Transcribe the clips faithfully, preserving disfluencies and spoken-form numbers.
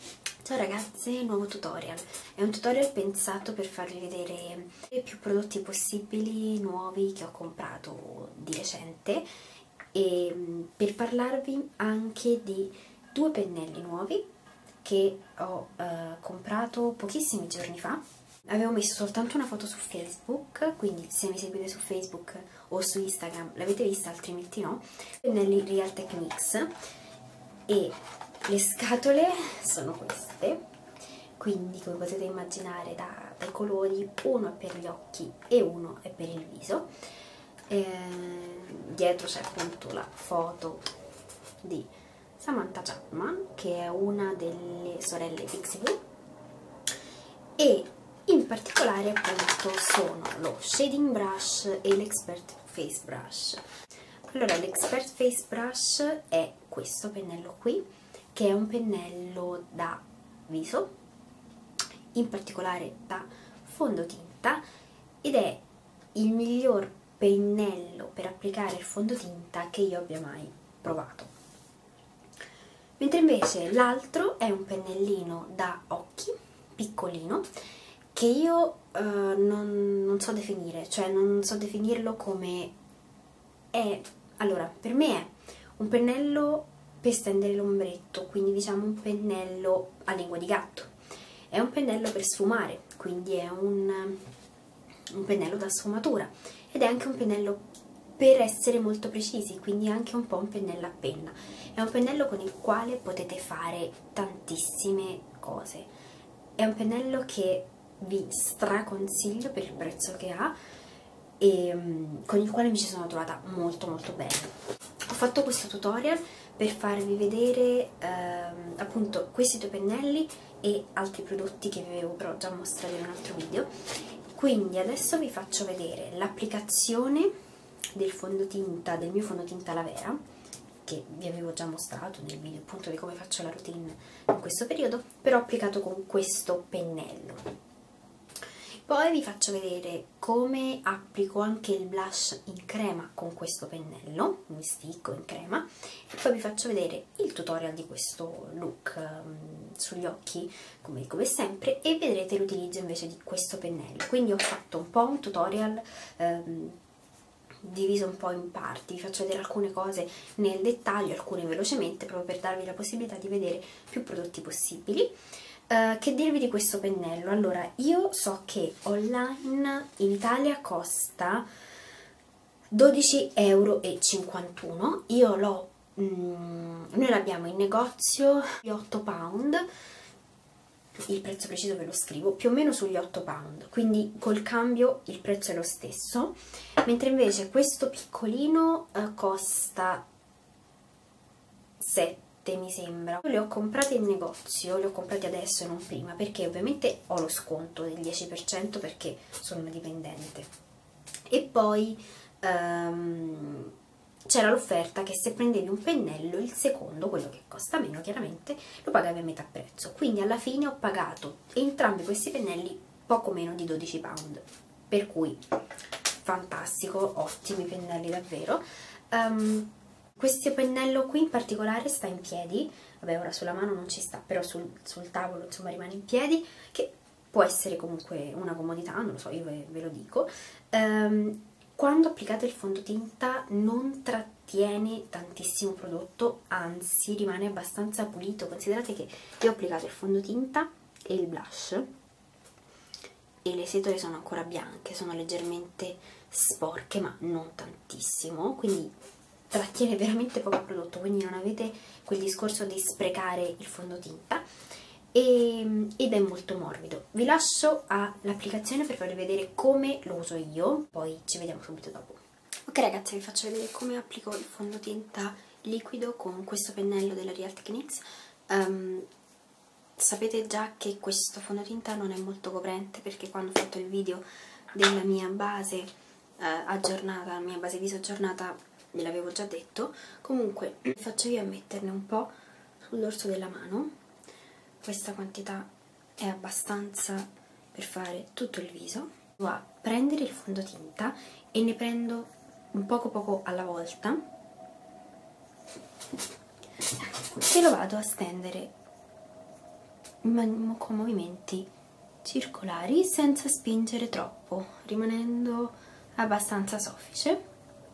Ciao ragazze, nuovo tutorial. È un tutorial pensato per farvi vedere i più prodotti possibili nuovi che ho comprato di recente e per parlarvi anche di due pennelli nuovi che ho eh, comprato pochissimi giorni fa. Avevo messo soltanto una foto su Facebook, quindi se mi seguite su Facebook o su Instagram l'avete vista, altrimenti no. Pennelli Real Techniques e le scatole sono queste, quindi come potete immaginare da, dai colori, uno è per gli occhi e uno è per il viso. Eh, dietro c'è appunto la foto di Samantha Chapman, che è una delle sorelle Pixieblu, e in particolare appunto sono lo Shading Brush e l'Expert Face Brush. Allora, l'Expert Face Brush è questo pennello qui, che è un pennello da viso, in particolare da fondotinta, ed è il miglior pennello per applicare il fondotinta che io abbia mai provato. Mentre invece l'altro è un pennellino da occhi, piccolino, che io eh, non, non so definire, cioè non so definirlo come è. Allora, per me è un pennello per stendere l'ombretto, quindi diciamo un pennello a lingua di gatto. È un pennello per sfumare, quindi è un, un pennello da sfumatura, ed è anche un pennello per essere molto precisi, quindi anche un po' un pennello a penna. È un pennello con il quale potete fare tantissime cose. È un pennello che vi straconsiglio per il prezzo che ha e um, con il quale mi ci sono trovata molto molto bene. Ho fatto questo tutorial per farvi vedere ehm, appunto questi due pennelli e altri prodotti che vi avevo però già mostrato in un altro video. Quindi adesso vi faccio vedere l'applicazione del fondotinta, del mio fondotinta Lavera, che vi avevo già mostrato nel video appunto di come faccio la routine in questo periodo, però applicato con questo pennello. Poi vi faccio vedere come applico anche il blush in crema con questo pennello, mi sticco in crema, e poi vi faccio vedere il tutorial di questo look um, sugli occhi, come, come sempre, e vedrete l'utilizzo invece di questo pennello. Quindi ho fatto un po' un tutorial um, diviso un po' in parti, vi faccio vedere alcune cose nel dettaglio, alcune velocemente, proprio per darvi la possibilità di vedere più prodotti possibili. Uh, che dirvi di questo pennello? Allora, io so che online in Italia costa dodici euro e cinquantuno, io l'ho, mm, noi l'abbiamo in negozio di otto pound, il prezzo preciso ve lo scrivo, più o meno sugli otto pound, quindi col cambio il prezzo è lo stesso, mentre invece questo piccolino uh, costa sette, mi sembra. Io li ho comprati in negozio, li ho comprati adesso e non prima, perché ovviamente ho lo sconto del dieci per cento perché sono una dipendente, e poi um, c'era l'offerta che se prendevi un pennello, il secondo, quello che costa meno chiaramente, lo pagavi a metà prezzo, quindi alla fine ho pagato entrambi questi pennelli poco meno di dodici pound, per cui fantastico, ottimi pennelli davvero. um, Questo pennello qui in particolare sta in piedi, vabbè ora sulla mano non ci sta, però sul, sul tavolo insomma rimane in piedi, che può essere comunque una comodità, non lo so, io ve, ve lo dico. Um, quando applicate il fondotinta non trattiene tantissimo prodotto, anzi rimane abbastanza pulito. Considerate che io ho applicato il fondotinta e il blush e le setole sono ancora bianche, sono leggermente sporche ma non tantissimo, quindi trattiene veramente poco prodotto, quindi non avete quel discorso di sprecare il fondotinta, e, ed è molto morbido. Vi lascio all'applicazione per farvi vedere come lo uso io, poi ci vediamo subito dopo. Ok ragazzi, vi faccio vedere come applico il fondotinta liquido con questo pennello della Real Techniques. Um, sapete già che questo fondotinta non è molto coprente, perché quando ho fatto il video della mia base uh, aggiornata, la mia base viso aggiornata, ve l'avevo già detto. Comunque faccio io a metterne un po' sul dorso della mano, questa quantità è abbastanza per fare tutto il viso. Vado a prendere il fondotinta e ne prendo un poco poco alla volta e lo vado a stendere ma con movimenti circolari senza spingere troppo, rimanendo abbastanza soffice.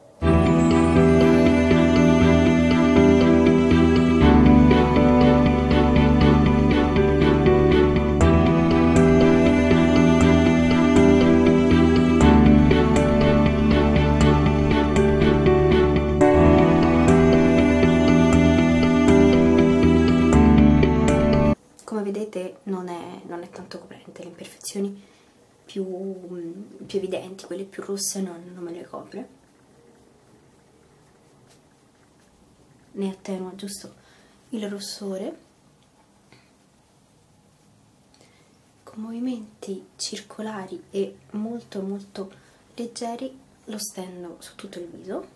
Come vedete non è, non è tanto coprente, le imperfezioni più, più evidenti, quelle più rosse non, non me le copre, ne attenua giusto il rossore. Con movimenti circolari e molto molto leggeri lo stendo su tutto il viso.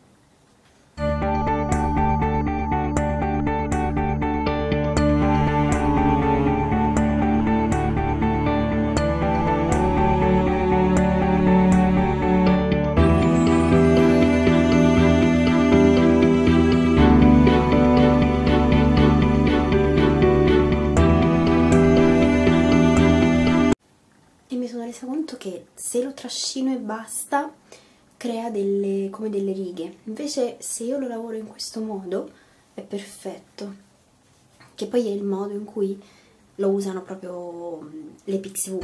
Conto che se lo trascino e basta crea delle, come delle righe, invece se io lo lavoro in questo modo è perfetto, che poi è il modo in cui lo usano proprio le Pixiwoo.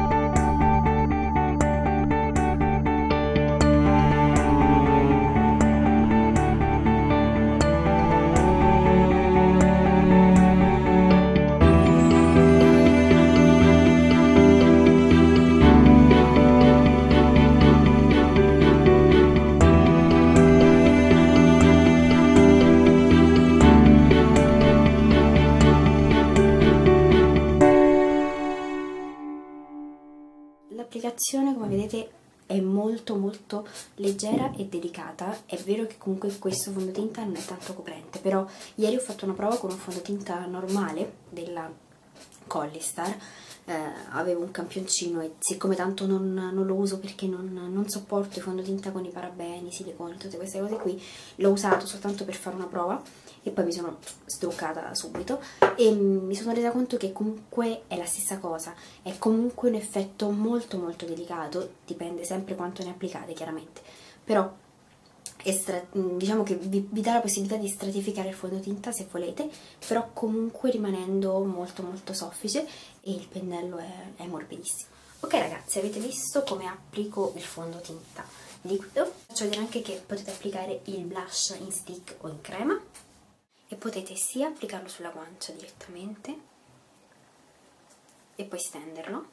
L'applicazione, come vedete, è molto molto leggera e delicata. È vero che comunque questo fondotinta non è tanto coprente, però ieri ho fatto una prova con un fondotinta normale della Collistar, eh, avevo un campioncino e siccome tanto non, non lo uso perché non, non sopporto i fondotinta con i parabeni, siliconi, tutte queste cose qui, l'ho usato soltanto per fare una prova e poi mi sono struccata subito e mi sono resa conto che comunque è la stessa cosa, è comunque un effetto molto molto delicato, dipende sempre quanto ne applicate chiaramente, però diciamo che vi, vi dà la possibilità di stratificare il fondotinta se volete, però comunque rimanendo molto molto soffice e il pennello è, è morbidissimo. Ok ragazzi, avete visto come applico il fondotinta liquido? Faccio vedere anche che potete applicare il blush in stick o in crema e potete sia applicarlo sulla guancia direttamente e poi stenderlo,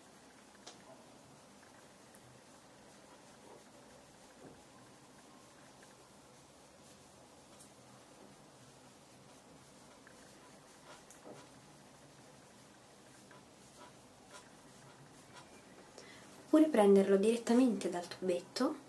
oppure prenderlo direttamente dal tubetto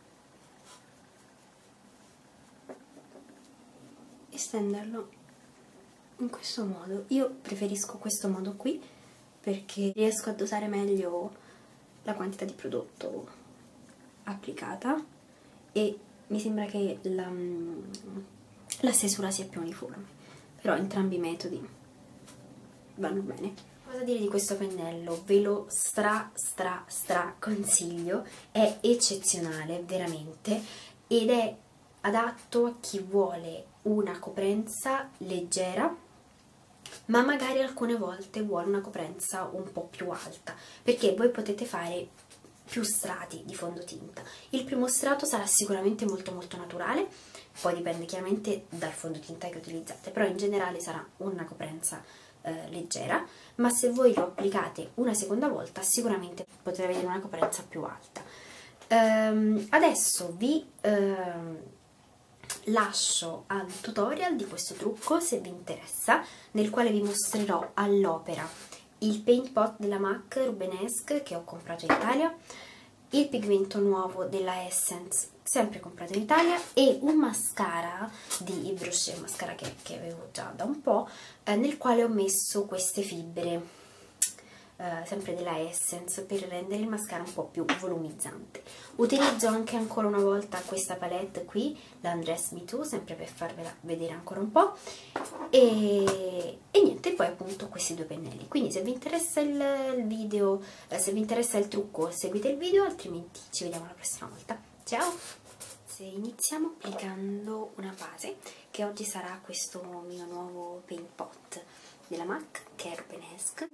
e stenderlo in questo modo. Io preferisco questo modo qui perché riesco a dosare meglio la quantità di prodotto applicata e mi sembra che la, la stesura sia più uniforme, però entrambi i metodi vanno bene. Cosa dire di questo pennello? Ve lo stra stra stra consiglio, è eccezionale veramente ed è adatto a chi vuole una coprenza leggera ma magari alcune volte vuole una coprenza un po' più alta, perché voi potete fare più strati di fondotinta. Il primo strato sarà sicuramente molto molto naturale, poi dipende chiaramente dal fondotinta che utilizzate, però in generale sarà una coprenza eh, leggera, ma se voi lo applicate una seconda volta sicuramente potrete avere una coprenza più alta. Ehm, adesso vi ehm, lascio al tutorial di questo trucco se vi interessa, nel quale vi mostrerò all'opera il paint pot della MAC Rubenesque che ho comprato in Italia, il pigmento nuovo della Essence sempre comprato in Italia e un mascara di Yves Rocher, un mascara che, che avevo già da un po', eh, nel quale ho messo queste fibre eh, sempre della Essence, per rendere il mascara un po' più volumizzante. Utilizzo anche ancora una volta questa palette qui, la Undress Me Too, sempre per farvela vedere ancora un po', e, e niente, poi appunto questi due pennelli. Quindi se vi interessa il, il video, eh, se vi interessa il trucco, seguite il video, altrimenti ci vediamo la prossima volta. Ciao! Se iniziamo applicando una base, che oggi sarà questo mio nuovo paint pot della MAC, che è Rubenesque,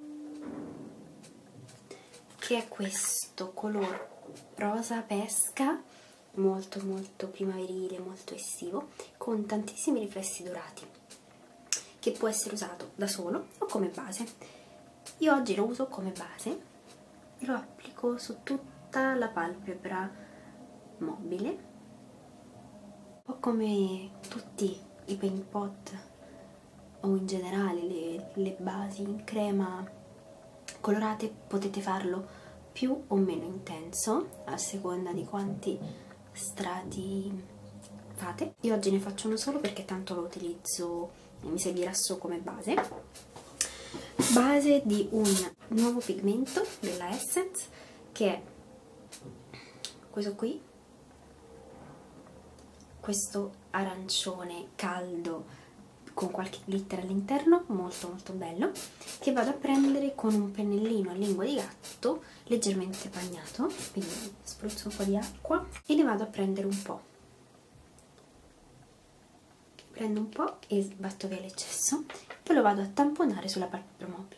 che è questo color rosa pesca, molto molto primaverile, molto estivo, con tantissimi riflessi dorati, che può essere usato da solo o come base. Io oggi lo uso come base, lo applico su tutta la palpebra mobile, un po' come tutti i paint pot o in generale le, le basi in crema colorate. Potete farlo più o meno intenso a seconda di quanti strati fate. Io oggi ne faccio uno solo perché tanto lo utilizzo e mi servirà solo come base. Base di un nuovo pigmento della Essence, che è questo qui, questo arancione caldo con qualche glitter all'interno, molto molto bello, che vado a prendere con un pennellino a lingua di gatto leggermente bagnato, quindi spruzzo un po' di acqua e ne vado a prendere un po'. Prendo un po' e sbatto via l'eccesso, poi lo vado a tamponare sulla palpebra mobile.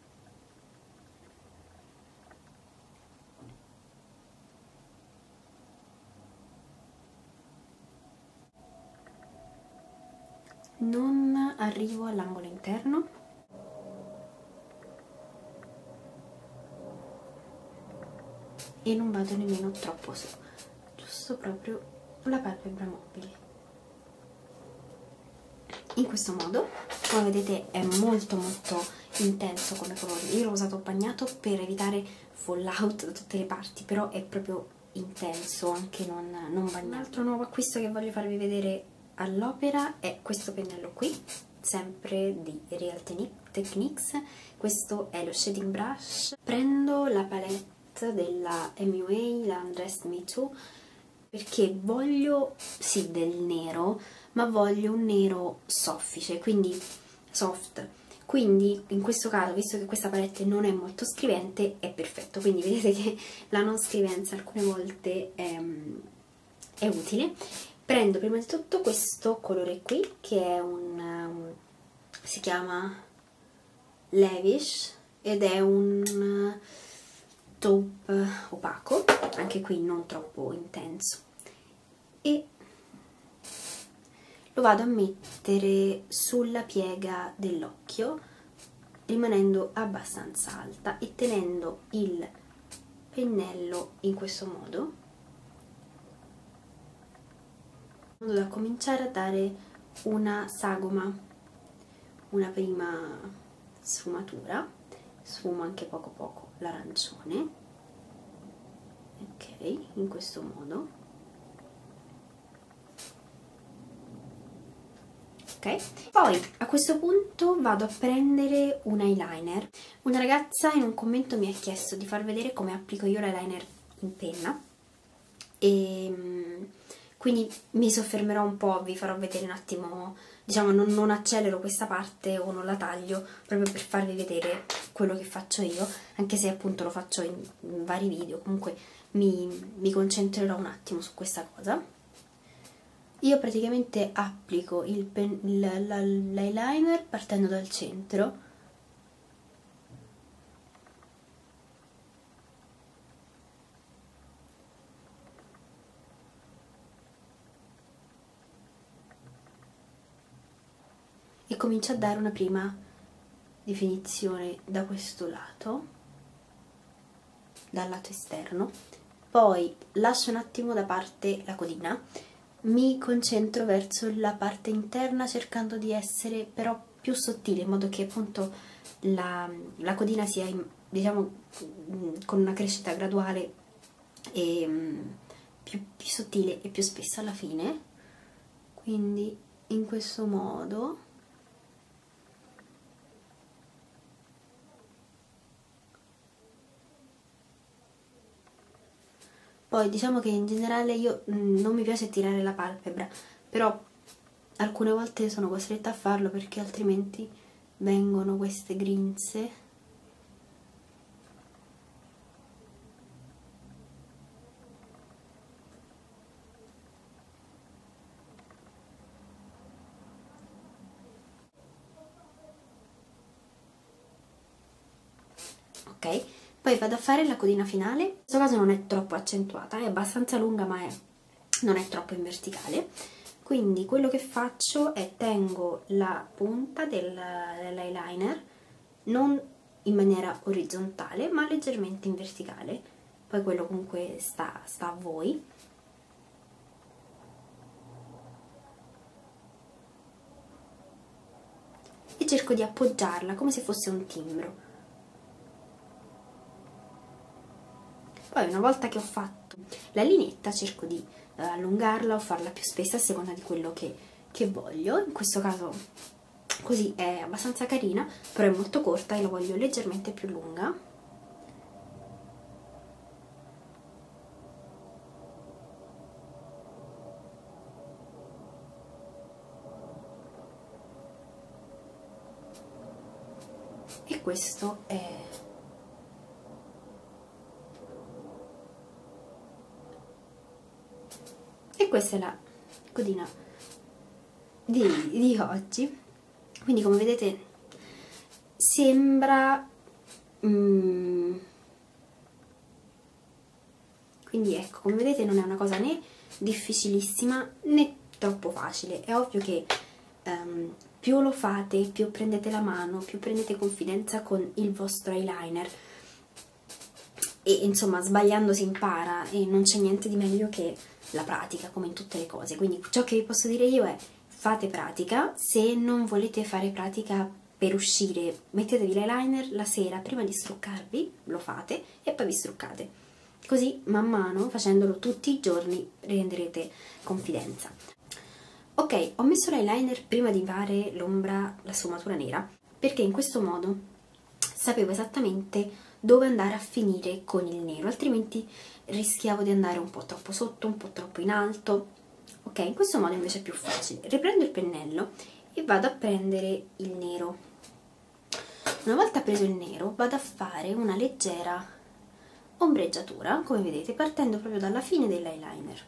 Non arrivo all'angolo interno, e non vado nemmeno troppo su, giusto proprio sulla palpebra mobile. In questo modo, come vedete, è molto molto intenso come colore. Io l'ho usato bagnato per evitare fallout da tutte le parti, però è proprio intenso anche non, non bagnato. Un altro nuovo acquisto che voglio farvi vedere all'opera è questo pennello qui, sempre di Real Techniques. Questo è lo shading brush. Prendo la palette della M U A, la Undress Me Too, perché voglio sì del nero, ma voglio un nero soffice, quindi soft. Quindi in questo caso, visto che questa palette non è molto scrivente, è perfetto. Quindi vedete che la non scrivenza alcune volte è, è utile. Prendo prima di tutto questo colore qui, che è un, um, si chiama Lavish, ed è un taupe opaco, anche qui non troppo intenso, e lo vado a mettere sulla piega dell'occhio, rimanendo abbastanza alta e tenendo il pennello in questo modo, in modo da cominciare a dare una sagoma, una prima sfumatura. Sfumo anche poco poco l'arancione, ok, in questo modo, ok. Poi a questo punto vado a prendere un eyeliner. Una ragazza in un commento mi ha chiesto di far vedere come applico io l'eyeliner in penna, e quindi mi soffermerò un po', vi farò vedere un attimo, diciamo non, non accelero questa parte o non la taglio, proprio per farvi vedere quello che faccio io, anche se appunto lo faccio in, in vari video. Comunque mi, mi concentrerò un attimo su questa cosa. Io praticamente applico l'eyeliner partendo dal centro, e comincio a dare una prima definizione da questo lato, dal lato esterno. Poi lascio un attimo da parte la codina, mi concentro verso la parte interna cercando di essere però più sottile, in modo che appunto la, la codina sia, diciamo, con una crescita graduale e più, più sottile e più spessa alla fine. Quindi in questo modo Poi diciamo che in generale io mh, non mi piace tirare la palpebra, però alcune volte sono costretta a farlo perché altrimenti vengono queste grinze. Ok, poi vado a fare la codina finale. In questo caso non è troppo accentuata, è abbastanza lunga ma è, non è troppo in verticale. Quindi quello che faccio è tengo la punta del, dell'eyeliner non in maniera orizzontale ma leggermente in verticale, poi quello comunque sta, sta a voi. E cerco di appoggiarla come se fosse un timbro. Poi una volta che ho fatto la lineetta cerco di eh, allungarla o farla più spessa a seconda di quello che, che voglio. In questo caso così è abbastanza carina, però è molto corta e la voglio leggermente più lunga. E questo è... E questa è la codina di, di oggi. Quindi come vedete sembra... Mm, quindi ecco, come vedete non è una cosa né difficilissima né troppo facile. È ovvio che um, più lo fate, più prendete la mano, più prendete confidenza con il vostro eyeliner e insomma sbagliando si impara e non c'è niente di meglio che la pratica, come in tutte le cose. Quindi ciò che vi posso dire io è: fate pratica. Se non volete fare pratica per uscire, mettetevi l'eyeliner la sera prima di struccarvi, lo fate e poi vi struccate. Così man mano, facendolo tutti i giorni, renderete confidenza. Ok, ho messo l'eyeliner prima di fare l'ombra, la sfumatura nera, perché in questo modo sapevo esattamente dove andare a finire con il nero, altrimenti rischiavo di andare un po' troppo sotto, un po' troppo in alto. Ok, in questo modo invece è più facile. Riprendo il pennello e vado a prendere il nero. Una volta preso il nero vado a fare una leggera ombreggiatura, come vedete, partendo proprio dalla fine dell'eyeliner.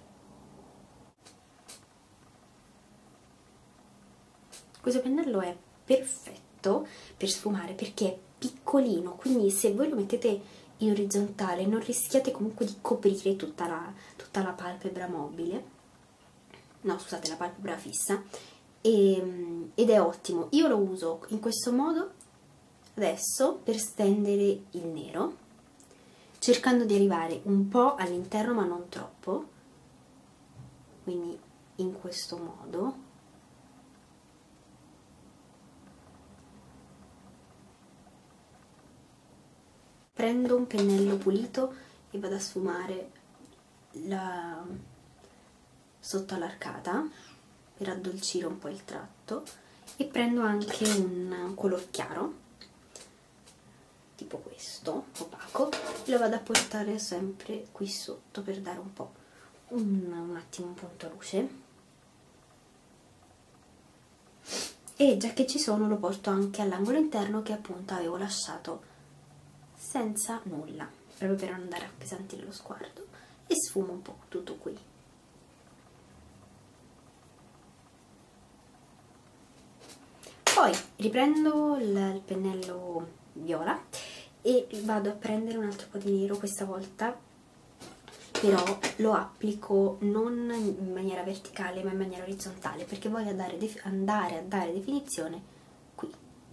Questo pennello è perfetto per sfumare perché è piccolino, quindi se voi lo mettete in orizzontale non rischiate comunque di coprire tutta la, tutta la palpebra mobile, no scusate, la palpebra fissa, e, ed è ottimo. Io lo uso in questo modo adesso per stendere il nero, cercando di arrivare un po' all'interno ma non troppo, quindi in questo modo. Prendo un pennello pulito e vado a sfumare la... sotto all'arcata per addolcire un po' il tratto, e prendo anche un color chiaro tipo questo, opaco, e lo vado a portare sempre qui sotto per dare un po' un, un attimo un punto luce. E già che ci sono lo porto anche all'angolo interno che appunto avevo lasciato senza nulla, proprio per non andare a appesantire lo sguardo, e sfumo un po' tutto qui. Poi riprendo il, il pennello viola e vado a prendere un altro po' di nero, questa volta però lo applico non in maniera verticale ma in maniera orizzontale, perché voglio andare, andare a dare definizione qui.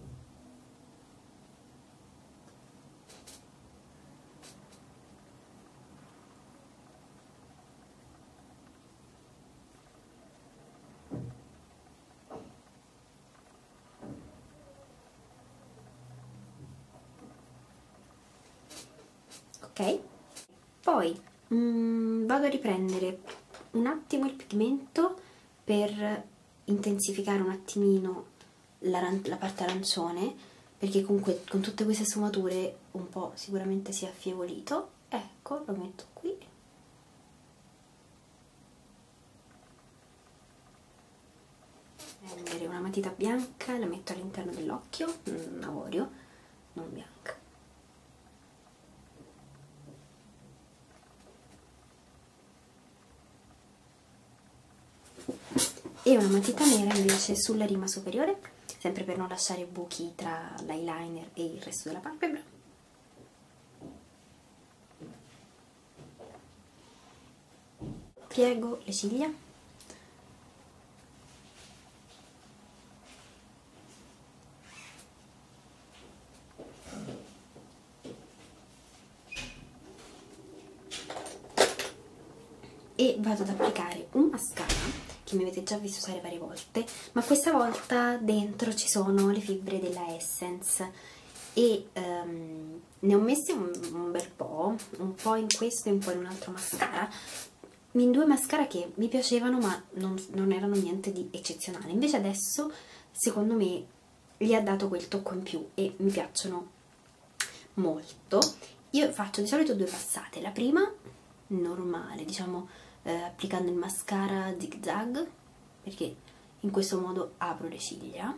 Ok? Poi mm, vado a riprendere un attimo il pigmento per intensificare un attimino la, la parte arancione, perché comunque con tutte queste sfumature un po' sicuramente si è affievolito. Ecco, lo metto qui prendere una matita bianca, la metto all'interno dell'occhio, un avorio, non bianca. E una matita nera invece sulla rima superiore, sempre per non lasciare buchi tra l'eyeliner e il resto della palpebra. Piego le ciglia. E vado ad applicare un mascara che mi avete già visto usare varie volte, ma questa volta dentro ci sono le fibre della Essence e um, ne ho messe un, un bel po', un po' in questo e un po' in un altro mascara, in due mascara che mi piacevano ma non, non erano niente di eccezionale. Invece adesso secondo me gli ha dato quel tocco in più e mi piacciono molto. Io faccio di solito due passate, la prima normale, diciamo eh, applicando il mascara zig zag, perché in questo modo apro le ciglia.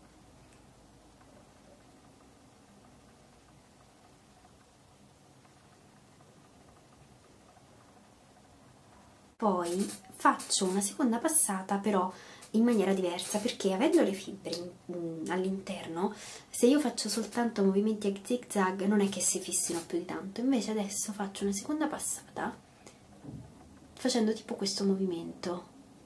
Poi faccio una seconda passata però in maniera diversa, perché avendo le fibre all'interno, se io faccio soltanto movimenti a zig zag non è che si fissino più di tanto. Invece adesso faccio una seconda passata facendo tipo questo movimento.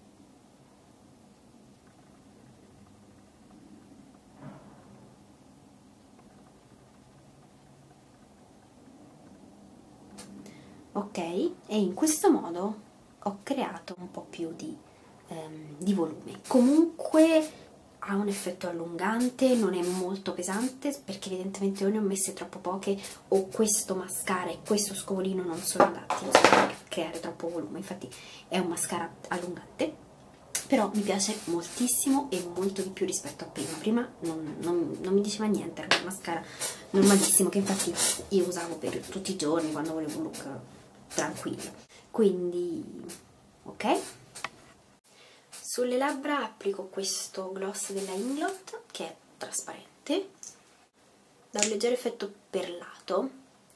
Ok, e in questo modo ho creato un po' più di, ehm, di volume. Comunque ha un effetto allungante, non è molto pesante, perché evidentemente o ne ho messe troppo poche o questo mascara e questo scovolino non sono adatti a creare troppo volume. Infatti è un mascara allungante, però mi piace moltissimo e molto di più rispetto a prima. Prima non, non, non mi diceva niente, era un mascara normalissimo che infatti io usavo per tutti i giorni quando volevo un look tranquillo. Quindi ok, sulle labbra applico questo gloss della Inglot che è trasparente, da un leggero effetto perlato,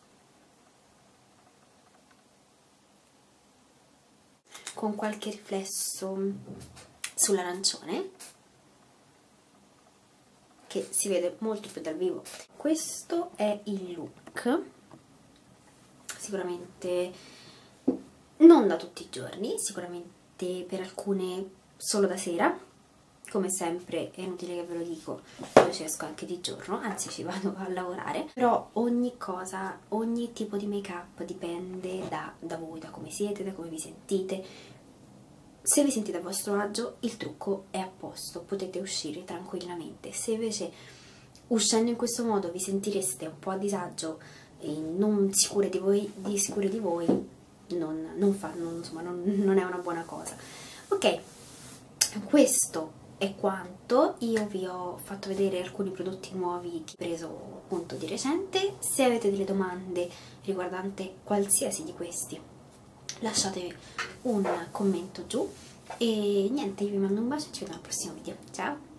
con qualche riflesso sull'arancione che si vede molto più dal vivo. Questo è il look, sicuramente non da tutti i giorni, sicuramente per alcune solo da sera. Come sempre è inutile che ve lo dico, io ci esco anche di giorno, anzi ci vado a lavorare, però ogni cosa, ogni tipo di make up dipende da, da voi, da come siete, da come vi sentite. Se vi sentite a vostro agio il trucco è a posto, potete uscire tranquillamente. Se invece uscendo in questo modo vi sentireste un po' a disagio e non sicure di voi, di sicure di voi, non, non, fa, non, insomma, non, non è una buona cosa. Ok, questo è quanto. Io vi ho fatto vedere alcuni prodotti nuovi che ho preso appunto di recente. Se avete delle domande riguardanti qualsiasi di questi, lasciate un commento giù e niente, io vi mando un bacio e ci vediamo al prossimo video. Ciao!